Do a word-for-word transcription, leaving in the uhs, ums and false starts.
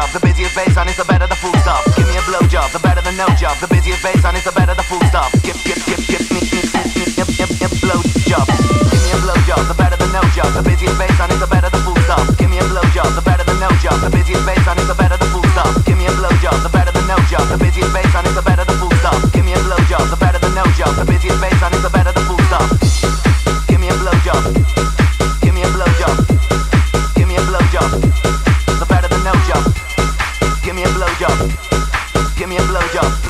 job. The busier bass on is the better the full stop. Give me a blow job, the better the no job. The busier bass on is the better the full stop. Give, give, give, give me, me, me, me, me, me, me, blow job. Give me a blow job, the better the no job. The busier bass on is the better the full stop. Give me a blow job, the better the no job. The busier bass on is the better the full stop. Give me a blow job, the better the no job. The busier bass on is the better the full stop. Give me a blow job, the better the no job. The busier bass on is the better the full stop. Give me a blow job. Give me a blow job. Give me a blow job. The better the no job. Give me a blow job. Give me a blow job.